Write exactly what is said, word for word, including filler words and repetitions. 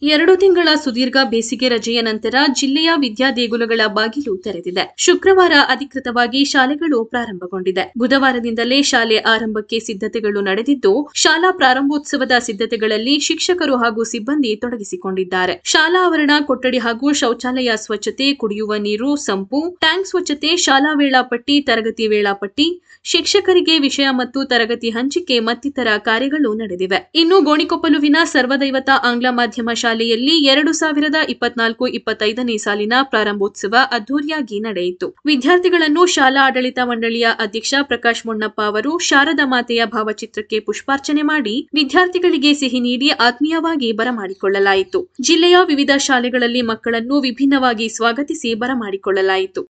ಎರಡು ತಿಂಗಳ ಸುದೀರ್ಘ ಬೇಸಿಗೆ ರಜೆಯ ನಂತರ ಜಿಲ್ಲೆಯ ವಿದ್ಯಾದೇಗುಲಗಳ ಬಾಗಿಲು ತೆರೆದಿದೆ. ಶುಕ್ರವಾರ ಅಧಿಕೃತವಾಗಿ ಶಾಲೆಗಳು ಪ್ರಾರಂಭಗೊಂಡಿದೆ. ಬುಧವಾರದಿಂದಲೇ ಶಾಲೆ ಆರಂಭಕ್ಕೆ ಸಿದ್ಧತೆಗಳು ನಡೆದಿದ್ದು, ಶಾಲಾ ಪ್ರಾರಂಭೋತ್ಸವದ ಸಿದ್ಧತೆಗಳಲ್ಲಿ ಶಿಕ್ಷಕರು ಹಾಗೂ ಸಿಬ್ಬಂದಿ ತೊಡಗಿಸಿಕೊಂಡಿದ್ದಾರೆ. ಶಾಲಾ ಆವರಣ, ಕೊಠಡಿ ಹಾಗೂ ಶೌಚಾಲಯ ಸ್ವಚ್ಛತೆ, ಕುಡಿಯುವ ನೀರು ಸಂಪು, ಟ್ಯಾಂಕ್ ಸ್ವಚ್ಛತೆ, ಶಾಲಾ ವೇಳಾಪಟ್ಟಿ, ತರಗತಿ ವೇಳಾಪಟ್ಟಿ, ಶಿಕ್ಷಕರಿಗೆ ವಿಷಯ ಮತ್ತು ತರಗತಿ ಹಂಚಿಕೆ ಮತ್ತಿತರ ಕಾರ್ಯಗಳು ನಡೆದಿವೆ. ಇನ್ನು ಗೋಣಿಕೊಪ್ಪಲುವಿನ ಸರ್ವದೈವತ ಆಂಗ್ಲ ಮಾಧ್ಯಮ ಶಾಲೆಯಲ್ಲಿ ಎರಡು ಸಾವಿರದ ಇಪ್ಪತ್ನಾಲ್ಕು ಇಪ್ಪತ್ತೈದನೇ ಸಾಲಿನ ಪ್ರಾರಂಭೋತ್ಸವ ಅದ್ದೂರಿಯಾಗಿ ನಡೆಯಿತು. ವಿದ್ಯಾರ್ಥಿಗಳನ್ನು ಶಾಲಾ ಆಡಳಿತ ಮಂಡಳಿಯ ಅಧ್ಯಕ್ಷ ಪ್ರಕಾಶ್ ಮೊಣ್ಣಪ್ಪ ಅವರು ಶಾರದಾ ಮಾತೆಯ ಭಾವಚಿತ್ರಕ್ಕೆ ಪುಷ್ಪಾರ್ಚನೆ ಮಾಡಿ ವಿದ್ಯಾರ್ಥಿಗಳಿಗೆ ಸಿಹಿ ನೀಡಿ ಆತ್ಮೀಯವಾಗಿ ಬರಮಾಡಿಕೊಳ್ಳಲಾಯಿತು. ಜಿಲ್ಲೆಯ ವಿವಿಧ ಶಾಲೆಗಳಲ್ಲಿ ಮಕ್ಕಳನ್ನು ವಿಭಿನ್ನವಾಗಿ ಸ್ವಾಗತಿಸಿ ಬರಮಾಡಿಕೊಳ್ಳಲಾಯಿತು.